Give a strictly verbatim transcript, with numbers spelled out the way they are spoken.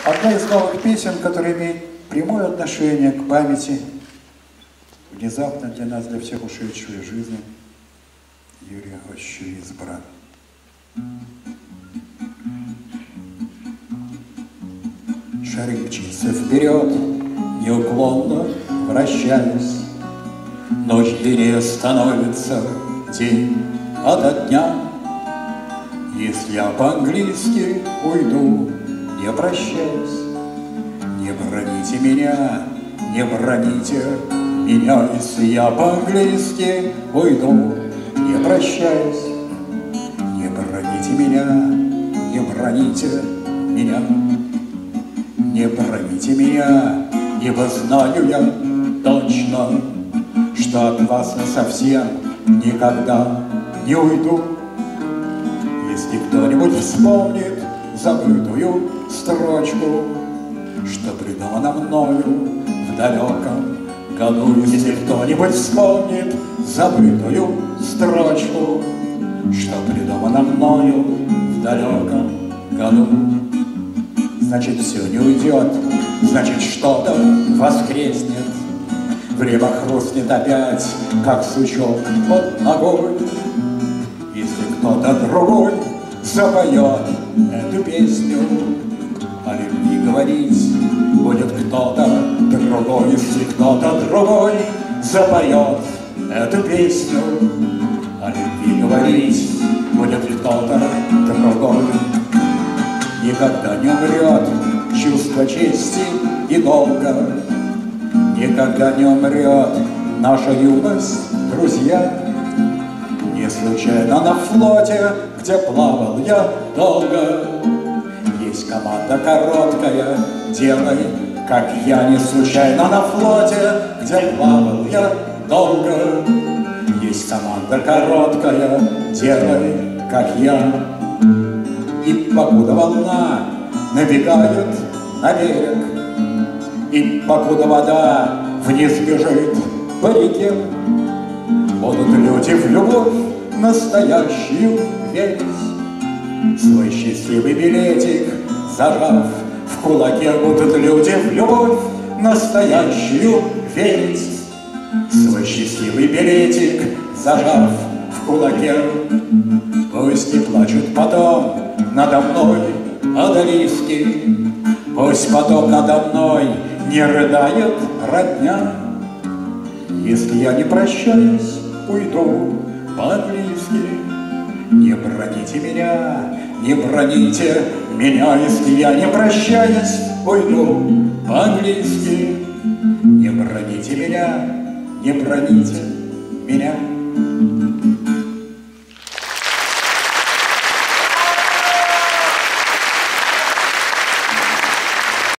Одна из новых песен, которая имеет прямое отношение к памяти, внезапно для нас, для всех ушедшей жизни, Юрия Ощу избран. Шарик мчится вперед, неуклонно вращаясь. Ночь длиннее становится, день ото дня. Если я по-английски уйду, не прощаясь, не броните меня, не броните меня. Если я по-английски уйду, не прощаясь, не броните меня, не броните меня. Не броните меня, ибо знаю я точно, что от вас насовсем никогда не уйду. Если кто-нибудь вспомнит забытую строчку, что придумано мною в далеком году, если кто-нибудь вспомнит забытую строчку, что придумано мною в далеком году, значит, все не уйдет, значит, что-то воскреснет. Время хрустнет опять, как сучок под ногой. Если кто-то другой запоет эту песню, о любви говорить будет кто-то другой. Если кто-то другой запоет эту песню, о любви говорить будет кто-то другой. Никогда не умрет чувство чести и долга, никогда не умрет наша юность, друзья. Не случайно на флоте, где плавал я долго, есть команда короткая, делай, как я. Не случайно на флоте, где плавал я долго, есть команда короткая, делай, как я. И покуда волна набегает на берег, и покуда вода вниз бежит по реке, будут люди в любовь настоящую верить, свой счастливый билетик зажав в кулаке. Будут люди в любовь настоящую верить, свой счастливый билетик зажав в кулаке. Пусть не плачут потом надо мной одолиски, пусть потом надо мной не рыдает родня. Если я не прощаюсь, уйду по-английски. Не броните меня, не броните меня. Если я не прощаюсь, уйду по-английски. Не броните меня, не броните меня.